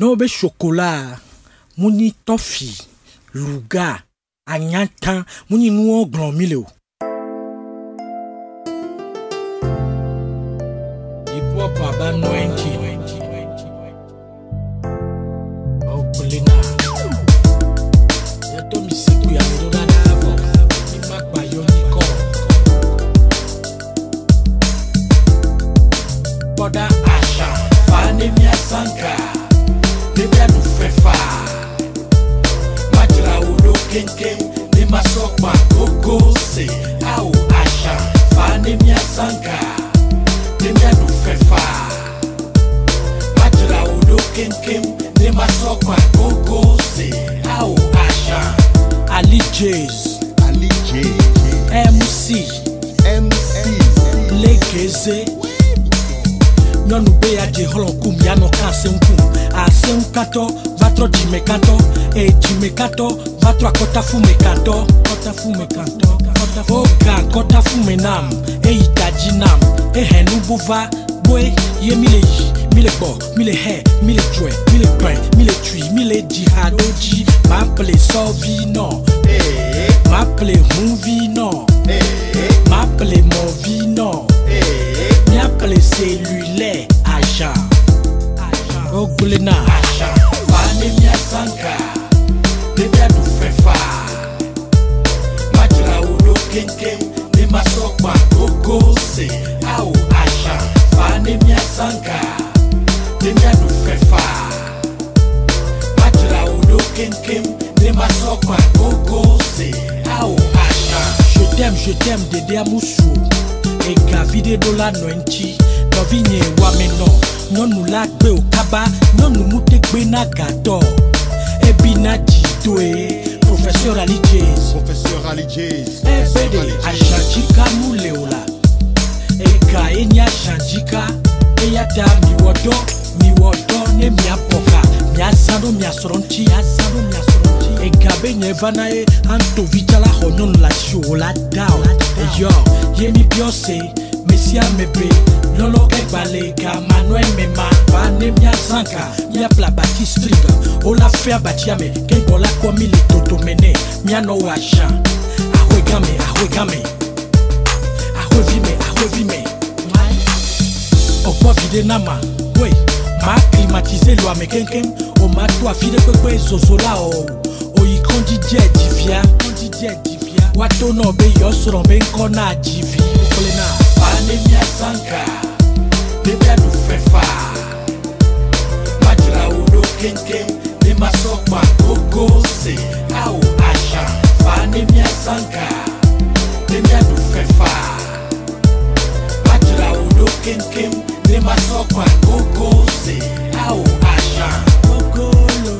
Non be chocolat, mouni toffee, louga, agnatin, mouni nou grand mileo. Hip-hop aba noenji. Oh, Polina. Yato mi seku ya medola davo. Ni makba yoniko. Boda asha, fane mi asanka. Nebia nu fefa. Majra ulo kenken. Ni masokwa gogo se. Au asha, fane mi asanka. Nebia nu fefa. Majra ulo kenken. Ni masokwa gogo se. Au asha. Ali J's. Ali J's. MC. Legeze. Non nous béa de holonkum yano kanse unkum. Ase unkato, vatro jimekato. E jimekato, vatro akota fume kanto. Kota fume kanto. Oka kota fume nam. E itaji nam. E henu buva. Boy, ye mile yi. Mile bo, mile he, mile joy, mile brain, mile tui, mile jihadoji. M'appele Sovino. M'appele Mouvino. M'appele Movino. M'appele cellulaire agent. Ogulena agent. Fane mia sanka. Nebia du fefa. Majra ulo kenken. Ne masokwa gogo se. Au agent. Fane mia sanka. Nebia du fefa. Majra ulo kenken. Ne masokwa gogo se. Au agent. Je t'aime, Dédé Amoussou. Et gavide de la noenchi. Non vigne wameno. Non nous la gbe au kaba. Non nous moute gbe na gato. Et bina jitoe. Professeur Ali J's. Professeur Ali J's. Et bede ajanjika mouleola. Et ka enya janjika. Et yata miwodo. Miwodo ne miapoka. Miasando miasoronchi. E gabe nyevana e anto vichala honon la chola dao. E yo, ye mi biose, mesia mebe. Lolo ke bale ka Manuel mema. Bane mia zanka, mia pla bati string. Ola fea bati ame, ke bola kwa mi le toto mene. Mia no washan. Ahwe game. Ahwe vime. Okwa vide nama, we. Ma climatiser lo ame kenken. O ma toi fide kwekwe zozola o. Kondi divia. Wato no be yosro be nkona jivi. Polina. Fane mia sanka. Nebia du fefa. Majra ulo kenken. Ne masokwa gogo se. Au asha. Fane mia sanka. Nebia du fefa. Majra ulo kenken. Ne masokwa gogo se. Au asha. Gogolo.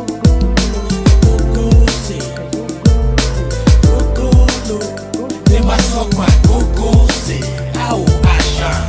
Ne masokwa gogo se. Au asha.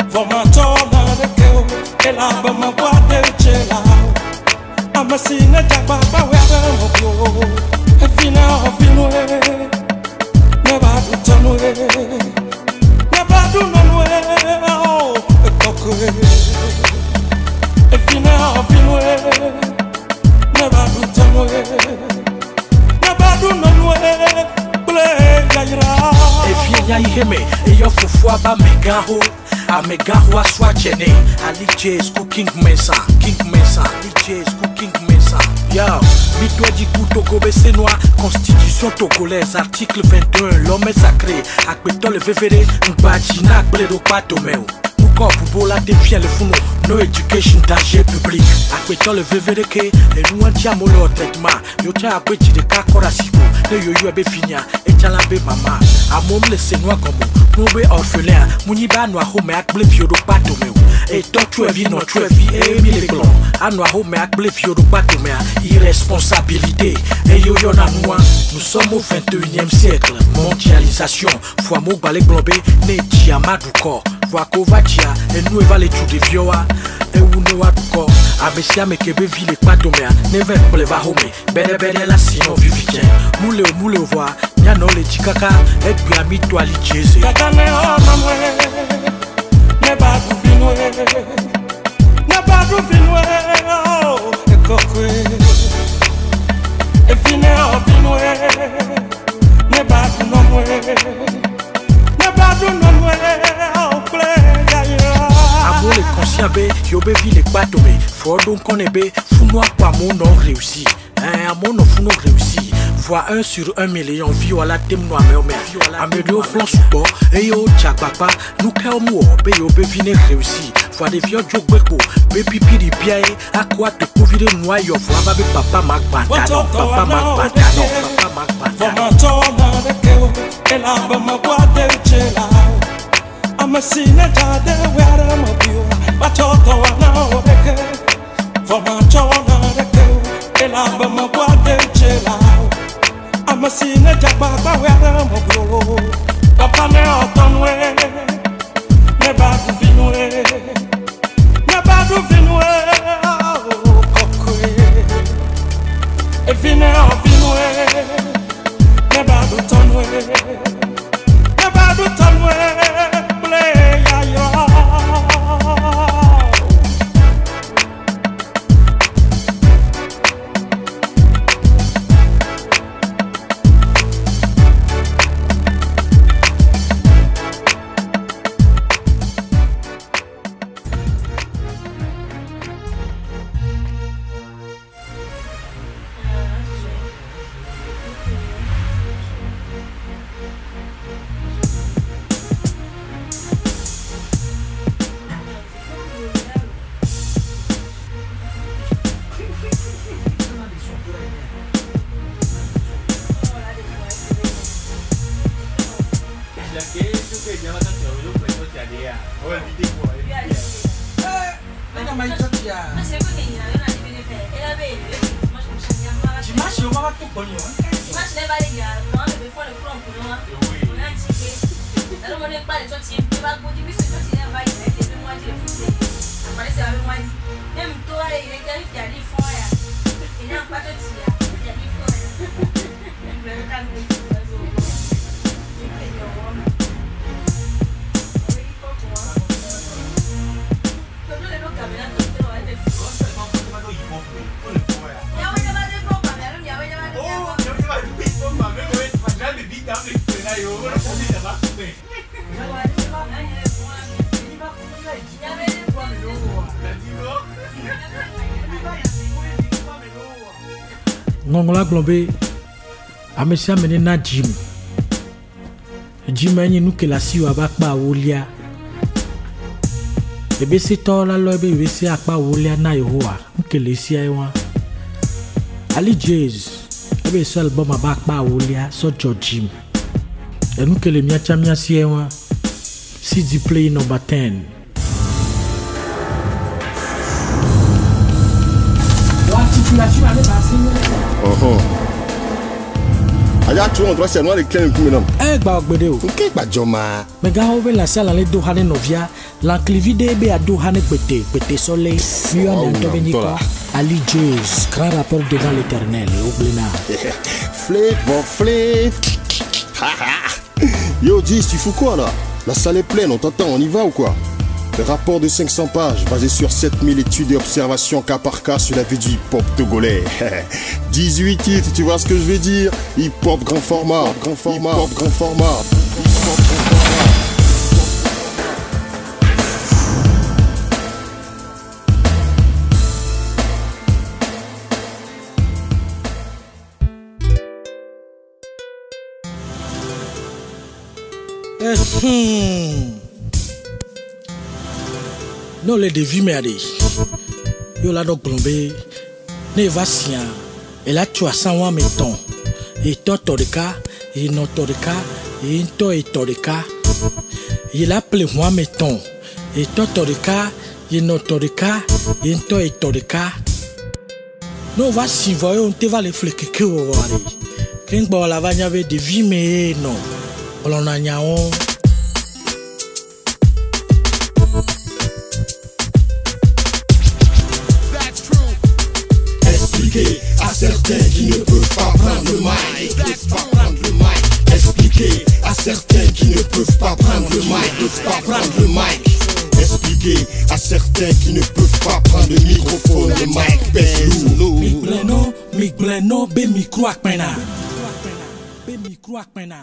Vomatona de keo, elaba mabwade chela. Amasina jababa wera mobio. Efina ofinwe, nebadu tonwe, nebadu nonwe, oh, ekokwe. Efina ofinwe, nebadu tonwe, nebadu nonwe, ble yaira. Efina iheme, eyo fufu aba megaho. A megaho aswa chene. Ali J's cooking mesa, king mesa. Ali J's cooking mesa. Yo, Mito di couteau gobe noir. Constitution togolaise, article 21. L'homme est sacré. Akbeto le vevere, mbajina akbledo patomeo. Pourquoi Boubola dévient le founo? No education danger public. Akbeto le vevere ke, et nous en tiamo le traitement. Yo tia akbechi de kakora sibo. Ne yo yo ebe finia, et tialambe mama. A mom le senoi comme Noube orphelin, Muniba noa home akble viodo patomeo. Et toi tu es vie, non tu es vie, et mi les blancs. A noa home akble viodo patomea. Irresponsabilité, et yo yo na moi. Nous sommes au 21e siècle. Mondialisation, fois mo balek blombe, ne diama du corps. Fois kovatia, et nous eva les des vioa. Et ou ne wa du corps. Abesia me kebe ville patomea. Never pleva home, bede bede la sino vivitien. Moule o voix. Nyano le chikaka, et puis ami toi li jese. Kakane o mamwe, neba du finwe, oh, e kokwe. E fine o finwe, neba du nomwe, oh, ple yaira. Amour le conscient be, yobe ville patome. Faut donc qu'on ebe, founois pas mon non réussi. Un mon non founo réussi. Fois 1 sur 1 million, viola tem no amé, améliore flanc support, et yo tchakpapa, nous kaomo, be yo be vine réussi. Fois des vieux jogbeko, be pipi di piae, à quoi te couvrir noyau, fois be papa mag bantano, papa mag bantano, papa mag bantano. Vomatona de keo, elaba mabwade chela. Amasina jade wera mobio, bachoto wana obeke. Vomatona de keo, elaba mabwade chela. Amasina jababa wera mobio. Papa ne otonwe, nebadu finwe, oh, kokwe. Efine o finwe, nebadu tonwe, ble yaira. Ngongola glombe amesia menena Jim enyi nuke la si wa bakpa wolia ebe se to la lo ebe se akpa wolia na Yehowa nuke le si aiwa Ali J's ebe so album bakpa wolia so Jim nuke le mia chamia si aiwa CD play number 10. Aya tu on doit c'est noir les clés pour maintenant. Ba gbede o. OK ba joma. Me ga over la sala le do hane novia, l'enclivide be ado hane pété soleil. Mi yo na to beni ko. Ali Jazz, grand rappeur devant l'éternel, Oblina. Flip. Yo, dis, tu fous quoi là? La salle est pleine, on t'entend, on y va ou quoi? Le rapport de 500 pages, basé sur 7000 études et observations cas par cas sur la vie du hip-hop togolais. 18 titres, tu vois ce que je veux dire? Hip-hop grand format, hip-hop grand format. Non les devis merde. Yo la donc plombé. Ne va sien. Et là tu as 100 mettons. Et toto de cas, et non to de cas, et to et to de cas. Il a appelé moi mettons. Et toto de cas, et non to de cas, et to et to de cas. Non va si voyons on te va les flequer que vous voyez. Quand bon la va y avait devis mais non. On a niaon. Expliquer à certains qui ne peuvent pas prendre le mic. Expliquer à certains qui ne peuvent pas prendre le mic. Expliquer à certains qui ne peuvent pas prendre le microphone, le mic baisse lourd. Mic bleno, be micro akpena. Be micro akpena.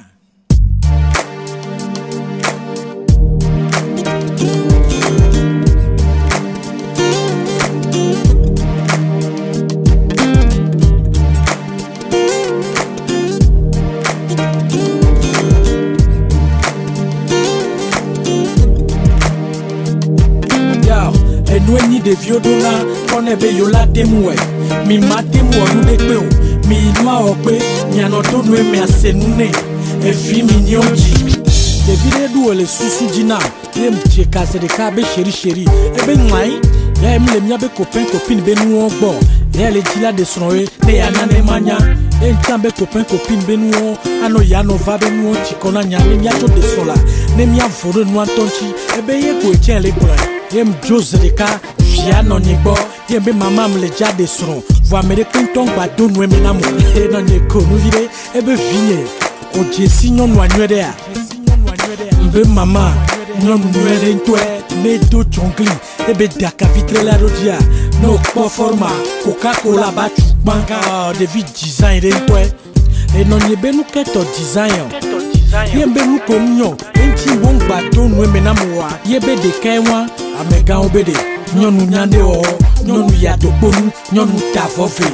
Nous ni de vieux dona, on est beyola temoué. Mi matemu onu de pe o, mi noa ope, mi anoto nous me asenune. E fi mi nyonji. De vide du le susu dina, yem tie kase de ka be chéri. E be nwai, ya em le mia be copine be nou on bon. Ya le dila de sonwe, ne ya nane manya. E ntambe copine be nou ano ya no va be nou chikona nya ne mia to de sola. Ne mia voro nou antonchi, e be ye ko tien le plan. Yem Jose de ka via non yebo yem be mama me le ja de son voa me de pinton ba do no me na mo e non yeko no vide e be vigne o jesi non no anwede a mbe mama non nwede ntwe ne do jongli e be daka vitre la rodia no po forma Coca-Cola ba tu banka de vi design de ntwe e non yebe no keto design yembe nou komnyo enti bon bato nou me na moa yebe de kenwa amega obede nyonu nyande o nyonu ya dokponu nyonu tavove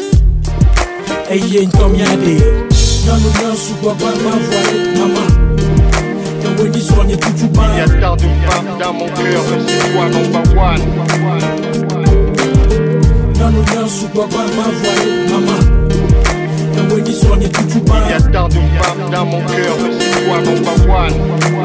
eye ntom yade nyonu nyansu gbogbo ma voile mama ewe ni so ni tutu ba il y a tant de femmes dans mon cœur c'est toi number one nyonu nyansu gbogbo ma voile mama ewe ni so ni tutu ba il y a tant de femmes dans mon cœur c'est toi number one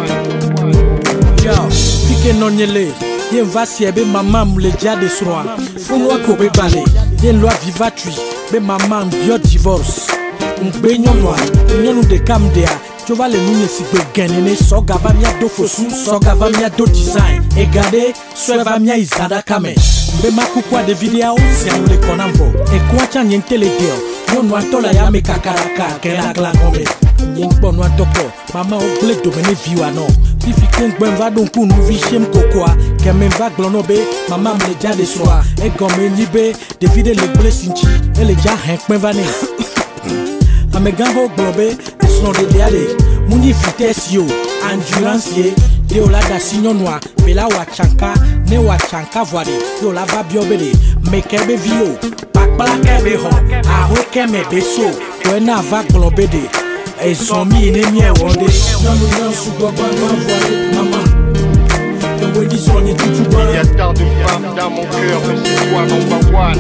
yo fike nonyele yen va siebe maman mule dia de soa fonwa ko be balé yen loi vivatui be maman bio divorce ngbe nyonu de kamdea tu vas le nous si be genene so gava mia do fosu so gava mia do design e gade so va mia izada kame be makukwa de video si on le konamvo e kwacha nyente le dio nyonu atola ya me kakaraka kena glangome nyengbo no atoko mama o ble do mene viwa no fifi kengben va donc nous vichem kokoa kemen va glono be mama me ja de soa e gomme ni be de vide le ble sinchi e le ja henkben va ne amegango globe de son de diade muni vitesse yo endurance ye de ola da signo noa bela wa chanka ne wa chanka voade yo la va biobede mekebe vio pakpala kebe ho a ho keme beso ko na va globe de et son mi ne mi e wonde nyonu nyansu gbogbo ma voile mama ewe ni so ni tutu ba il y a tant de femmes dans mon cœur c'est toi number one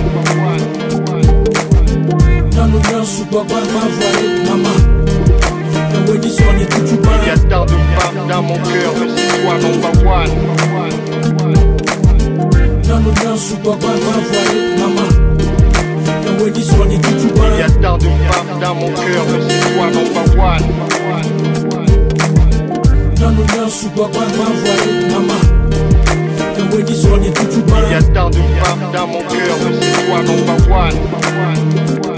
nyonu nyansu gbogbo ma voile mama ewe ni so ni tutu ba il y a tant de femmes dans mon cœur c'est toi number one nyonu nyansu gbogbo ma voile mama ewe ni so ni tutu ba il y a tant de femmes dans mon cœur c'est toi number one Il y a tant de femmes dans mon cœur, mais c'est toi number one.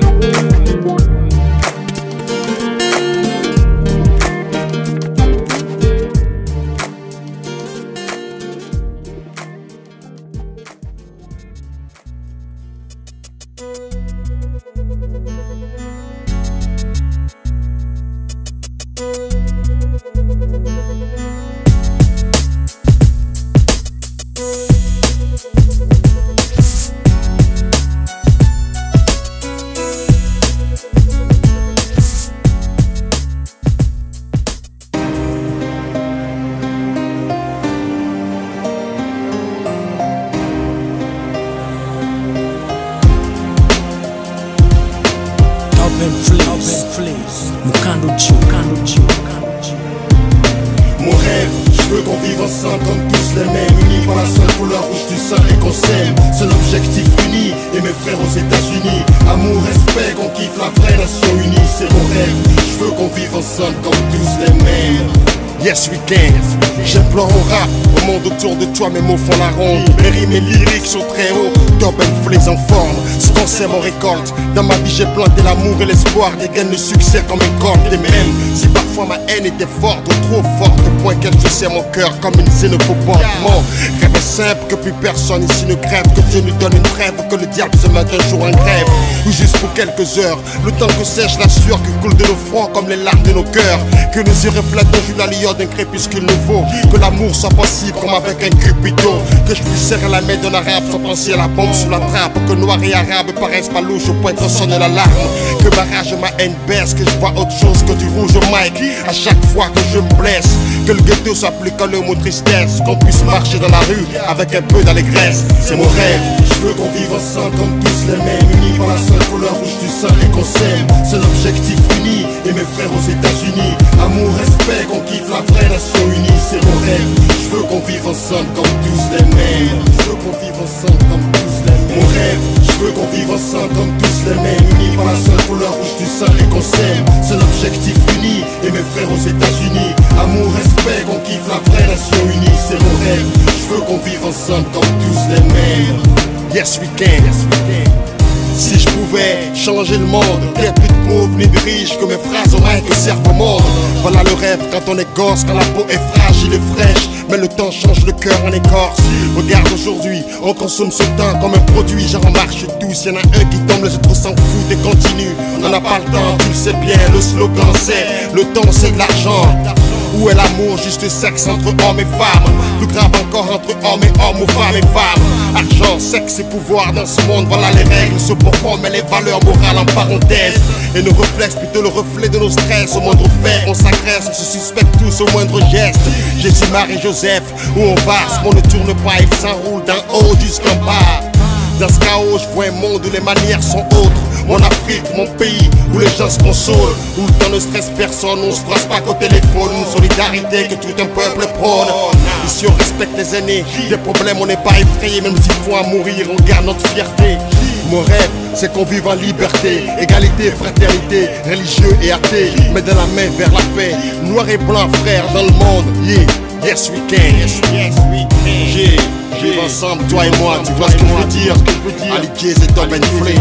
Mon rêve, je veux qu'on vive ensemble comme tous les mêmes, unis par la seule couleur rouge du sang et qu'on s'aime. C'est l'objectif uni et mes frères aux États-Unis. Amour, respect, qu'on kiffe la vraie nation unie. C'est mon rêve, je veux qu'on vive ensemble comme tous les mêmes. Yes we can, j'ai plan au rap, au monde autour de toi mes mots font la ronde. Mes rimes et lyriques sont très hauts, Top and Flays en forme. Ce qu'on sème on récolte, dans ma vie j'ai planté l'amour et l'espoir, des gains de succès comme une corde. Et même si parfois ma haine était forte ou trop forte, au point qu'elle touchait mon cœur comme une xénophobie. Mon rêve est simple, que plus personne ici ne crève, que Dieu nous donne une trêve, que le diable se mette un jour en grève, ou juste pour quelques heures, le temps que sèche la sueur qui coule de nos fronts comme les larmes de nos cœurs, que nos yeux reflètent un jour la lueur d'un crépuscule nouveau, que l'amour soit possible comme avec un cupido, que je puisse serrer la main d'un arabe sans penser à la bombe sous la trappe, que noir et arabe paraissent pas louches au point qu'on sonne l'alarme, que ma rage et ma haine baisse, que je vois autre chose que du rouge au mic à chaque fois que je me blesse, que le ghetto soit plus qu'un mot tristesse, qu'on puisse marcher dans la rue avec un peu d'allégresse. C'est mon rêve, je veux qu'on vive ensemble comme tous les mêmes, unis par la seule couleur rouge du sang et qu'on s'aime. C'est l'objectif uni et mes frères aux États-Unis. Amour, respect, qu'on kiffe la vraie nation unie. C'est mon rêve, je veux qu'on vive ensemble comme tous les mêmes. Je veux qu'on vive ensemble comme tous les mêmes. Mon rêve, je veux qu'on vive ensemble comme tous les mêmes, unis par la seule couleur rouge du sang et qu'on s'aime. C'est l'objectif uni et mes frères aux États-Unis. Amour, respect, qu'on kiffe la vraie nation unie. C'est mon rêve, je veux qu'on vive ensemble comme tous les mêmes. Yes we can, yes we can. Si je pouvais changer le monde, qu'il plus de pauvres ni de riches, que mes phrases au rien que servent au monde. Voilà le rêve quand on est gosse, quand la peau est fragile et fraîche, mais le temps change le cœur en écorce. Regarde aujourd'hui, on consomme ce temps comme un produit, genre en marche tous. Y'en a un qui tombe, les autres s'en foutent et continuent. On n'a pas le temps, tu le sais bien, le slogan c'est le temps c'est de l'argent. Où est l'amour, juste sexe entre hommes et femmes? Plus grave encore entre hommes et hommes ou femmes et femmes. Argent, sexe et pouvoir dans ce monde, voilà les règles. Ce pourquoi on met les valeurs morales en parenthèse. Et nos réflexes, plutôt le reflet de nos stress. Au moindre fait, on s'agresse, on se suspecte tous au moindre geste. Jésus, Marie, Joseph, où on va, ce monde ne tourne pas, il s'enroule d'en haut jusqu'en bas. Dans ce chaos, je vois un monde où les manières sont autres. Mon Afrique, mon pays, où les gens se consolent, où le temps ne stresse personne, on se croise pas qu'au téléphone. Une solidarité que tout un peuple prône. Ici on respecte les aînés, des problèmes on n'est pas effrayé. Même s'il faut en mourir, on garde notre fierté. Mon rêve, c'est qu'on vive en liberté, égalité, fraternité, religieux et athée, mais de la main vers la paix, noir et blanc frères dans le monde. Yeah, yes we can, yes we can. Yeah. Vive ensemble, toi et moi, tu vois ce que je veux dire? Alliés et Top and Flays.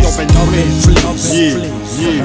Yeah, yeah.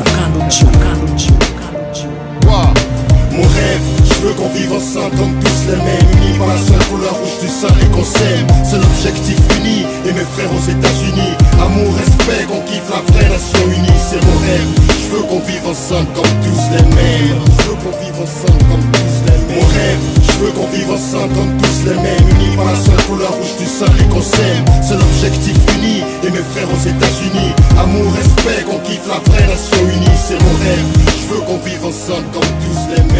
Mon rêve, je veux qu'on vive ensemble comme tous les mêmes, unis par la seule couleur rouge du sang et qu'on s'aime. C'est l'objectif uni et mes frères aux États-Unis. Amour, respect, qu'on kiffe la vraie nation unie. C'est mon rêve, je veux qu'on vive ensemble comme tous les mêmes. Je veux qu'on vive ensemble comme tous les mêmes. Mon rêve, je veux qu'on vive ensemble comme tous les mêmes, unis par la seule couleur rouge du sang et qu'on s'aime. C'est l'objectif uni et mes frères aux États-Unis. Amour, respect, qu'on kiffe la vraie nation unie. C'est mon rêve, je veux qu'on vive ensemble comme tous les mêmes.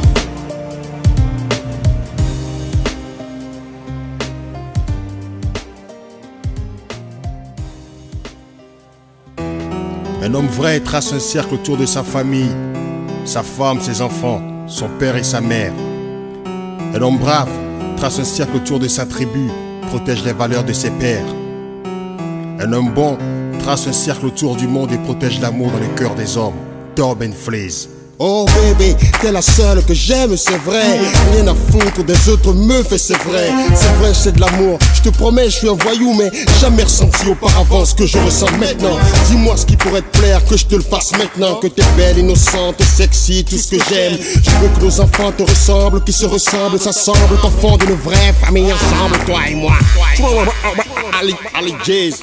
Un homme vrai trace un cercle autour de sa famille, sa femme, ses enfants, son père et sa mère. Un homme brave trace un cercle autour de sa tribu, protège les valeurs de ses pères. Un homme bon trace un cercle autour du monde et protège l'amour dans le cœur des hommes. Top and Flays. Oh bébé, t'es la seule que j'aime, c'est vrai. Rien à foutre des autres meufs, et c'est vrai. C'est vrai, c'est de l'amour. Je te promets, je suis un voyou, mais jamais ressenti auparavant ce que je ressens maintenant. Dis-moi ce qui pourrait te plaire, que je te le fasse maintenant. Que t'es belle, innocente, sexy, tout ce que j'aime. Je veux que nos enfants te ressemblent, qu'ils se ressemblent, ça semble qu'enfants d'une vraie famille ensemble, toi et moi. Ali Jazz.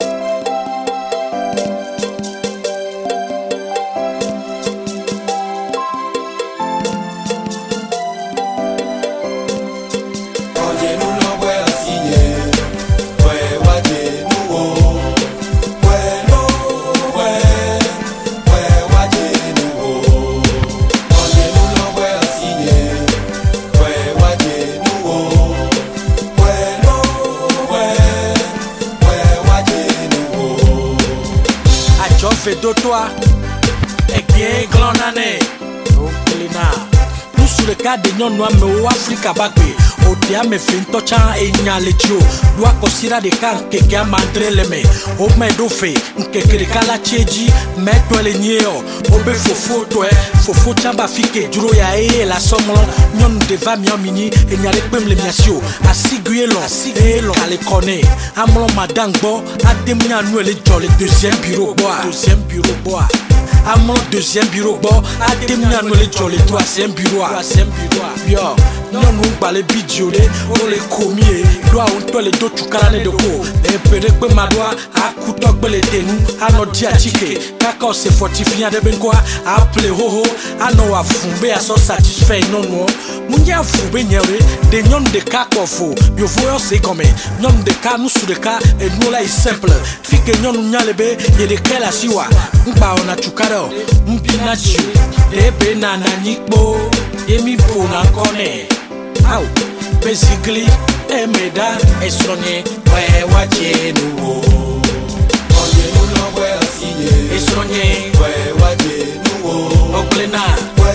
De toi et qui est grand année nous sur le cas de non noir mais au Africa bagbe au dia me fin tochan et nyale tio doit considérer des cas que a mandré les mains au me do fait que kala cheji mais toi les nieo au be fofo chamba fike duro ya e la somme non deva mini et nyale pem le miasio asiguelo ale connaît amlo madangbo ademia nous le deuxième bureau bois à mon deuxième bureau, bon, à déminer les jolly, troisième bureau, yo, non, nous, pas les bidjolés, on les commis, doit on toi les deux, tu carane de go, et peut-être ma doigt, à couteau, les dénous, à notre diatique, d'accord, c'est fortifiant de ben quoi, à appeler ho, à nos à fumber, à son satisfait, non, Mounia fumber, des noms de cas qu'on faut, yo, voyons, c'est comme, nom de cas, nous sous le cas, et nous là, est simple, fit que non, nous n'y a le bé, et de quel asiwa, on a chukara. Mpinachu, ebe na nikbo, emi pona kone. Au, basically, emeda esronye, we waje nuwo. Onye nuno we asinye, esronye, we waje nuwo. Oklena, we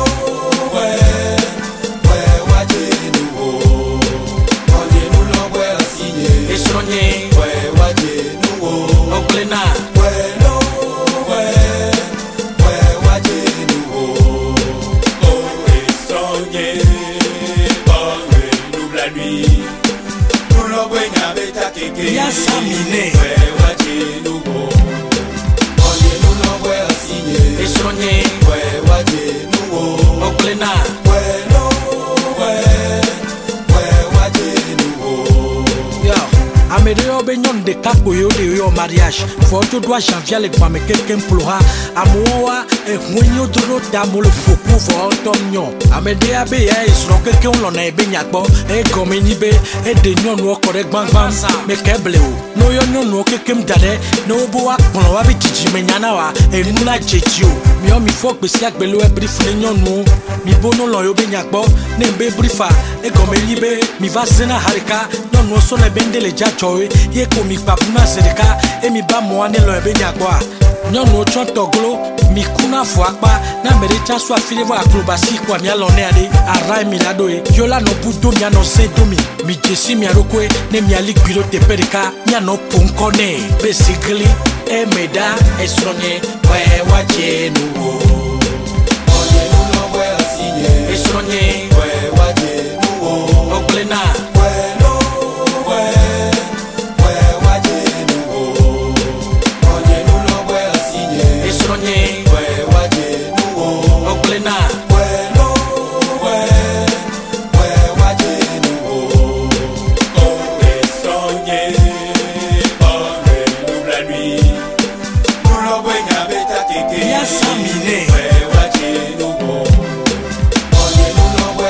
waje nuwo. Onye nuno we asinye, esronye, we waje nuwo. Oklena. Yasamine Esronye Oklena Amédéo Benyon de Kakoyo de yo mariage. Faut que dois janvier les quoi mais quelqu'un pleura. Amoua et Mouigno de l'autre d'amour le faux pour Antonio. Amédéa Béa et sur quelqu'un l'on a béniakbo. Et comme nibe et des non ou correct bang bang. Mais qu'ebléo. No yo no quelqu'un d'adé. No boa pour la bitiji menyanawa. Et nous la jetio. Mi on mi faut que siak belo et brief non no. Mi bono l'on yo béniakbo. Nembe briefa. Et comme nibe mi va zena harika. Non no son bende le jacho. Ye komi papuna sedeka emi ba moane lo ebe nyagwa nyono chontoglo mi kuna fuakpa na merecha so afile vo akrobasi kwa mi alone ade ara mi lado e yola no budo mi anose domi mi jesi mi arokwe ne mi alik bilo te perika mi ano ponkone basically emeda esronye we waje nuwo oye nuno we asinye esronye we waje nuwo oklena Yasamine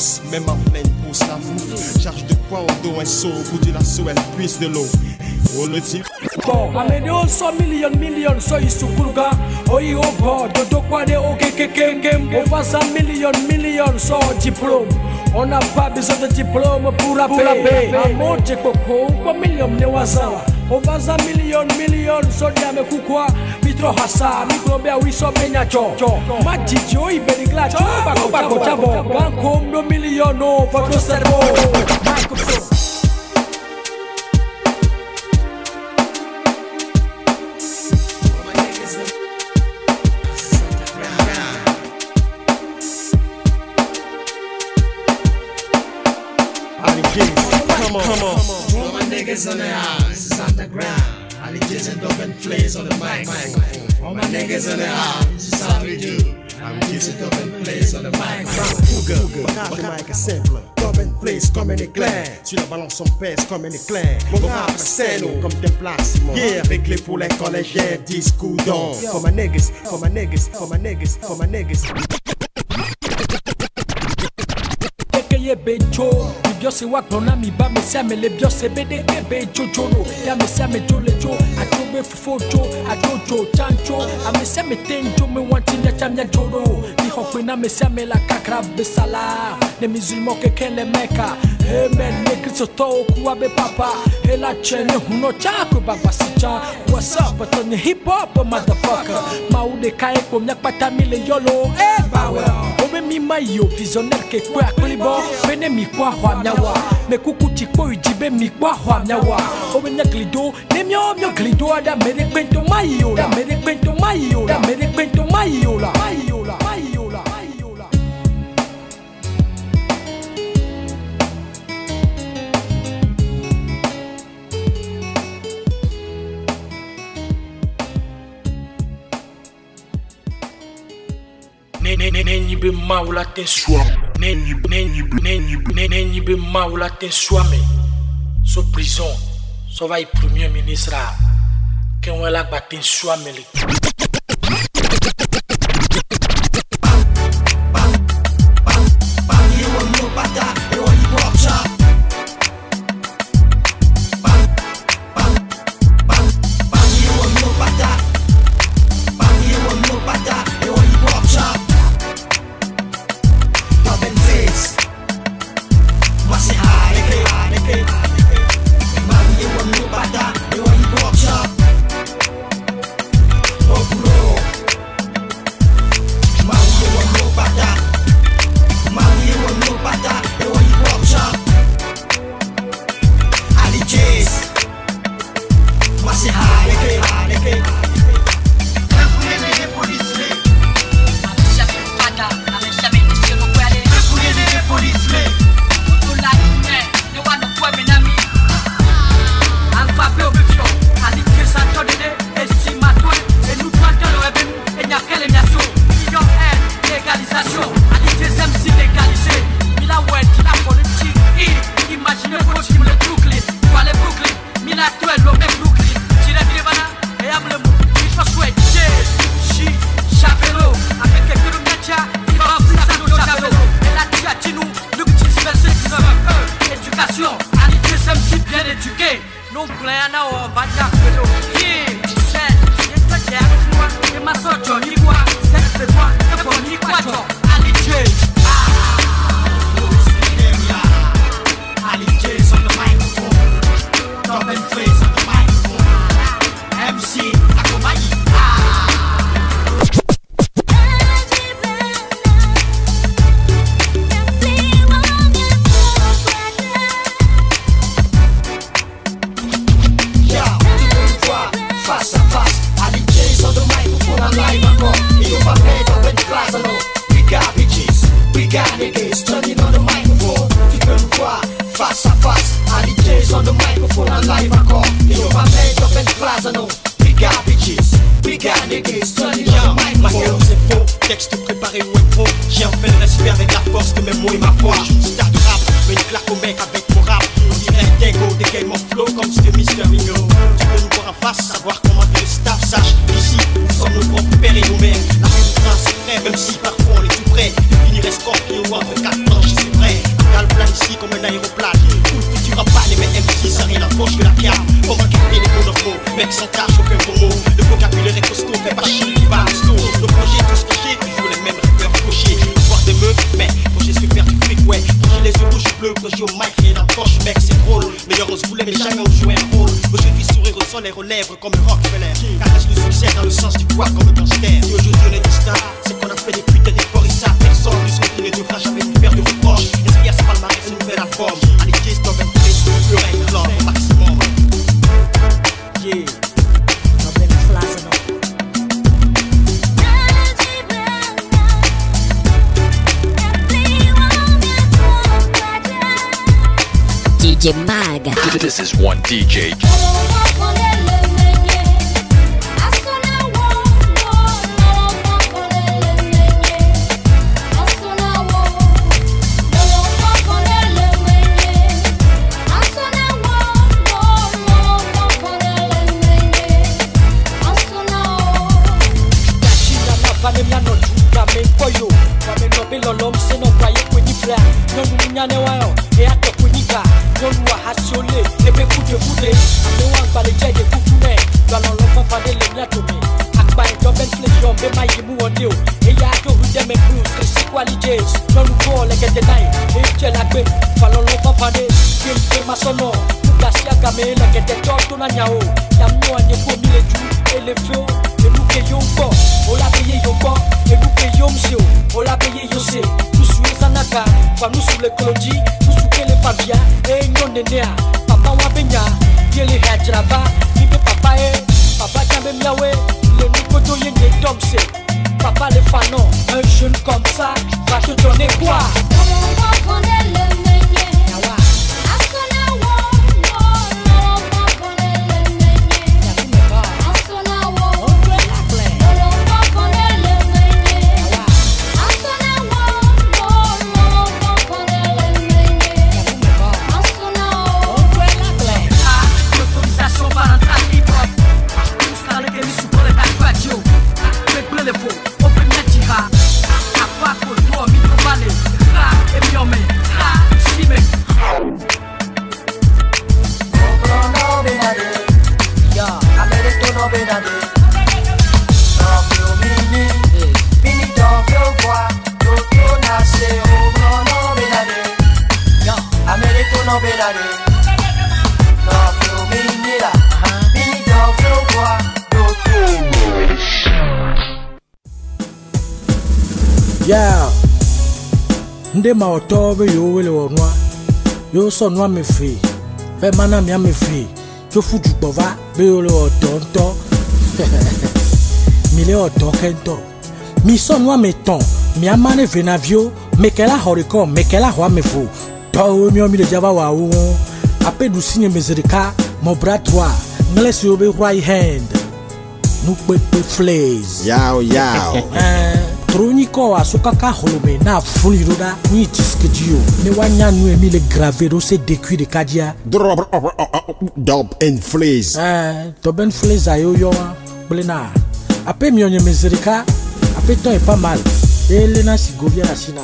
bosse, même en pleine pousse la bouffe. Charge de poids au dos, un saut, au bout du lasso, elle puise de l'eau. Oh le type. Bon, amène 100 millions, so isukuluga. Oi obo, dodo kwade okekekengem. On va 100 millions, so diplôme. On n'a pas besoin de diplôme pour la paix. Amo Jekoko, 1 million ne wazawa. On va 100 millions, so diame kukwa. Mitro hasa, mikrobea wiso benyacho. Majijo ibeniglacho, bako chabo. Banko 1 million, no, votre cerveau. Microphone. Come on. All my niggas on the house, this is underground. All the jizz and dope and plays on the microphone. All my niggas on the house, this is how we do. I'm jizz and dope and plays on the microphone. Le mic est simple, dope and plays comme un éclair. Tu la balances, on pèse comme un éclair. Mon rap scène comme tes places. Yeah, réglé pour les collégiens, 10 coups d'on. For my niggas. Ye becho, biose wakona mi ba me sia me le biose bede ke becho chono. Ya me sia me jole cho, achobe fufocho, achocho chancho. A me sia me tenjo me wanti nya chamnya joro. Ni hokwe na me sia me la kakra besala. Ne musulmans que kele meka. Amen, ne kristo to kuabe papa. E la chene huno chako baba sicha. What's up, but on the hip hop motherfucker. Maude kae ko myak patamile yolo. Eh bawe. Ome mi mayo visionnaire ke kwa kolibo. Bene mi kwa hwa myawa. Me kuku chikpo ujibe mi kwa hwa myawa. Ome nya glido, ne myo glido ada mere kwento mayola. Mere kwento mayola. Mere kwento mayola. Mayola. Nenyi be maula ten swam. Nenyi be maula ten swame. So prison, so vai premier ministre. Quem vai lá bater swame li. Même si parfois on est tout près de finir escorpion entre 4 planches, c'est vrai. sonner aux lèvres comme un Rockefeller. Caresse le succès dans le sens du poids comme un gangster. Si aujourd'hui on est distinct, c'est qu'on a fait des putains d'efforts et ça personne ne se retire du crash avec une paire de reproches. Espère sa palmarès, c'est un nouvel album. Allez, Jazz Double Place, le règne club au maximum. Yeah, Double Plaza, non. DJ Mag. This is one DJ. Papa les fanons, un jeune comme ça va te donner quoi? Yeah, nde ma otobe yo wele wonwa yo so nwa me fe fe mana mi me fe to fuju bova be yo le otonto mi le otokento mi so nwa me ton mi amane venavio me kela horiko me kela ho me fu to mi o mi le java wa wo ape du signe mezerika mon bras droit nglesi obe right hand nu pepe flays Yao yao. Troniko asokaka holome na fuliroda ni disque dio ne wanya nu emi le graver se décuit de kadia Dub and Flays. Dub and Flays ayo yo blena ape mi onye mezerika ape ton est pas mal elena sigovia la sina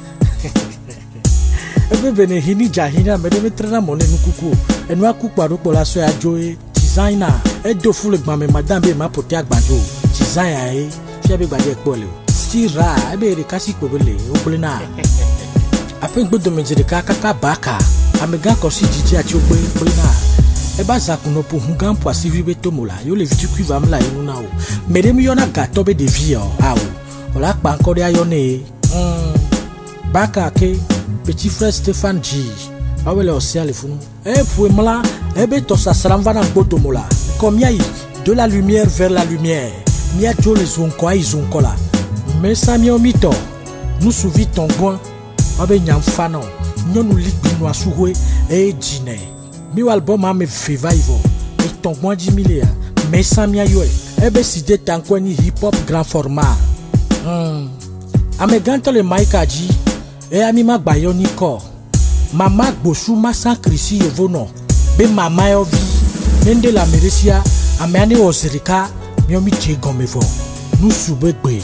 ebe bene hini jahina me de trena mole nukuku enu akukparo pola so ajoe designer edo full gbame madame be ma pote agbajo design aye fi be gbade pole Tira, ebe kasi kobele, oblena. Ape ngbodo mejereka kaka baka, amega kosi jiji ati ogbe oblena. Eba zakuno po hungan po asivi beto mola, yo le vitu kuiva mla inuna o. Medemi yona gato be de vie o, ola pa encore ya yone. Baka ke, petit frère Stéphane G. Awele osia le funu. Pou mla, ebe to sa salamva na ngbodo mola. Comme yai, de la lumière vers la lumière. Mia jo les zonko a izonko la. Mais ça mi omito nous souvi ton goin abe nyam fano nyonu ligbi no asuwe e jine mi album a me revival e ton goin 10 millions mais ça mi ayo ebe si de tankwani hip hop grand format ame ganto le maikaji e ami magbayo niko mama gbosu masa krisi yovono be mama yo vi nende la meresia ame ani ozerika mi omi je gomevo nous soubegbe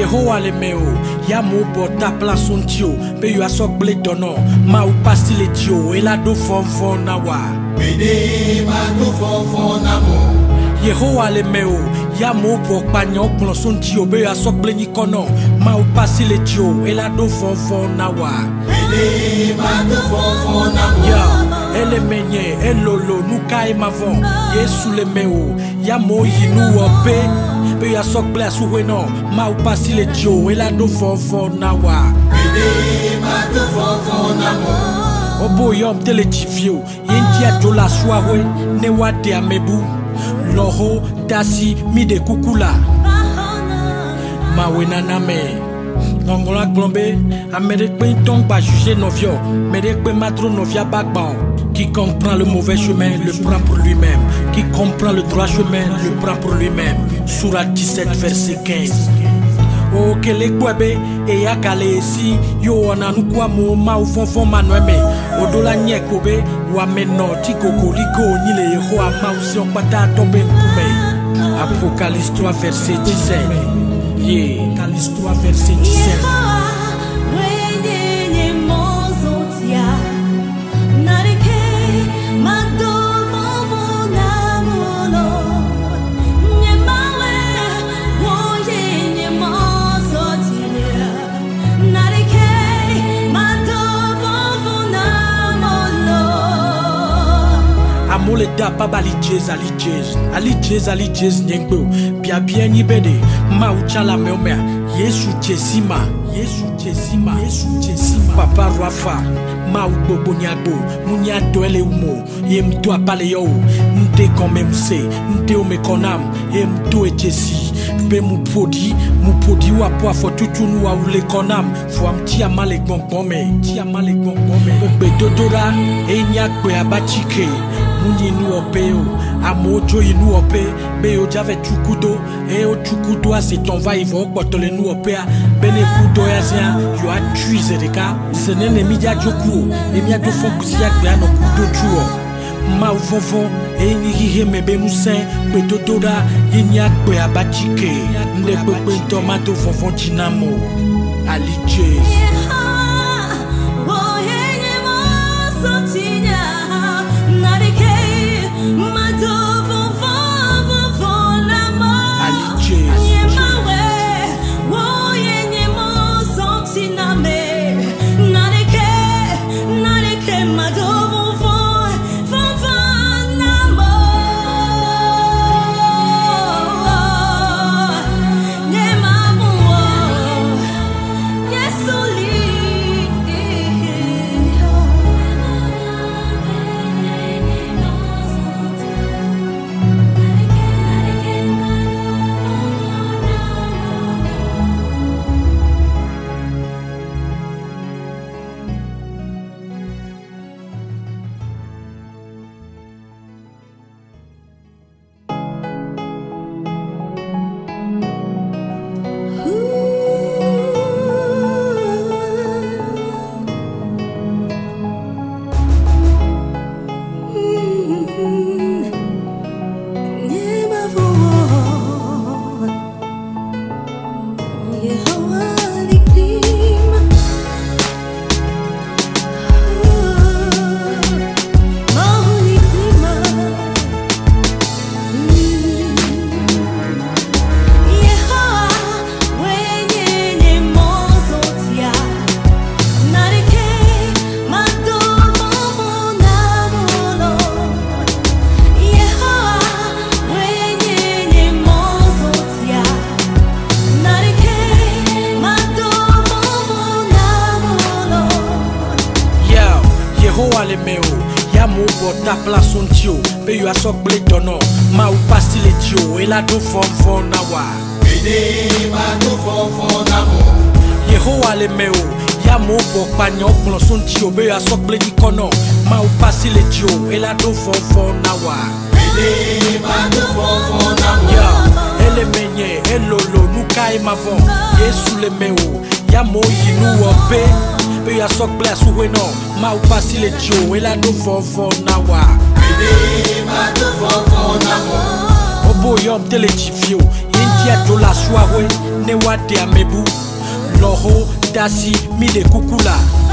Yehowa le meo, ya mo bota plan son tio, be yo asok ble dono, ma ou pasti le tio, e la do fon na wa. Bede ma do fon na mo. Yehowa le meo, ya mo bo panyo plan son tio, be yo asok ble ni kono, ma ou pasti le tio, e la do fon na wa. Bede ma do fon na mo. Ya, ele menye, elolo, nuka e mavon, yesu le meo, ya mo yinu ope. Be ya sok ble asouwe non, ma ou pasi le tio, e la do fon na wa. Bede ma do fon na mo. Obo yom tele tifio, yen dia do la soirée, ne wa de amebu. Loho, tasi, mi de kukula. Ma wena na me. Ngongola glombe, Amérique pe tong ba juger novio, Amérique pe matro novia bagban. Quiconque prend le mauvais chemin le prend pour lui-même. Qui comprend le droit chemin le prend pour lui-même. Sourate 17 verset 15. Oh kele kwebe e ya kale si yo ananu kwa mo ma u fon manweme odola nyekobe wa meno tikoko liko nyile yehoa ma u si opata tombe nkume. Apocalypse 3 verset 17. Yeah, Apocalypse 3 verset 17. Amole da papa ali jez nyengbo bia bia ni bede ma uchala meomea Yesu jesima papa Rafa ma ubobo nyagbo munya doele umo yem to apale yo nte comme se nte o me konam yem to ejesi be mu podi wa po afo tutunu wa ule konam fo am ti amale gbongbon me be dodora enya gbe abachike munyi nu opeo amojo inu ope be o jave chukudo e o chukudo a se ton va ivo potole nu opea bene kudo ya zia yo a tuize de ka senene media joku e mi ado fon kusi ya gbe no kudo tuo ma uvovon e ni hihe mebe musen be dodora yenya gbe abachike nde pepe tomato fofon chinamo alije. Ta place son tio, be yo asok ble dono, ma ou pasti le tio, e la do fon na wa. Bede ma do fon na mo. Yehowa le meo, ya mo bo panyo plan son tio, be yo asok ble ni kono, ma ou pasti le tio, e la do fon na wa. Bede ma do fon na mo. Ya, ele menye, elolo, nuka e mavon, Yesu le meo, ya mo yinu ope. Be ya sok ble asouwe non, ma ou pasi le tio, e la do fon na wa. Bede ma do fon na mo. Obo yom tele tifio, yen dia do la soirée ne wa de amebu loho dasi mi de kukula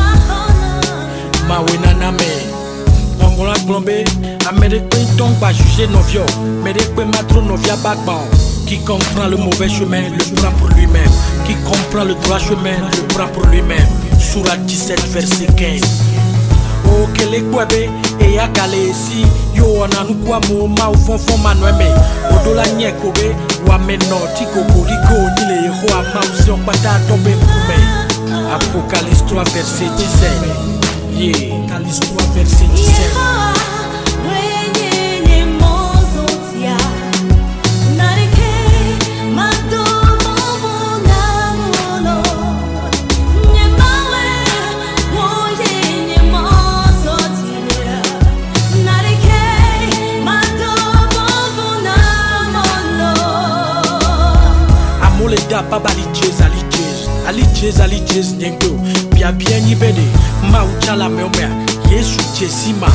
mawena name ongola glombe amérique ton pas juger novio mais de pe matro novia bagba. Quiconque prend le mauvais chemin le prend pour lui-même. Qui comprend le droit chemin le prend pour lui-même. Sourate 17 verset 15. Oh kele kwebe e ya kale si yo ananu kwa mo ma o fonfon manueme odola nyekobe wa meno ti kokoriko ni le ho ama si on pata tombe kume. Apocalypse 3 verset 17. Yeah, Apocalypse 3 verset 17. Papa ali jazz nyengo bia bia ni bede ma uchala meomea Yesu jesima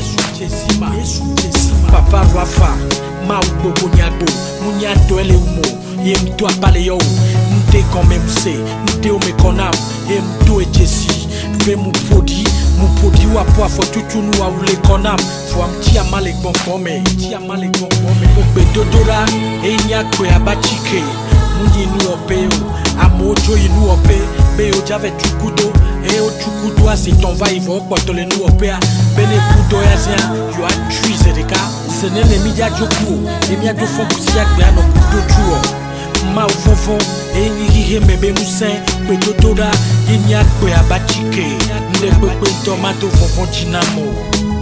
papa wafa ma ubobo nyagbo munyando ele umo ye mtu apale yo nte comme mse nte o mekonam ye mtu ejesi be mu podi wa po fo tutunu wa ule konam fo amtia male gbongbome ogbe dodora enya kwe abachike Munu opeo, amojo inu ope, beo jave chukudo, eo chukudo asi ton va y va potole nu opea, bene kudo yazia, yo a tuize de ka, senene media joku, e mia do fon kusia gbe ano kudo chuo, ma ufofon, e ni rihe mebe musen, pe dododa, e mia kwe abachike, nde pepe tomato fofon chinamo.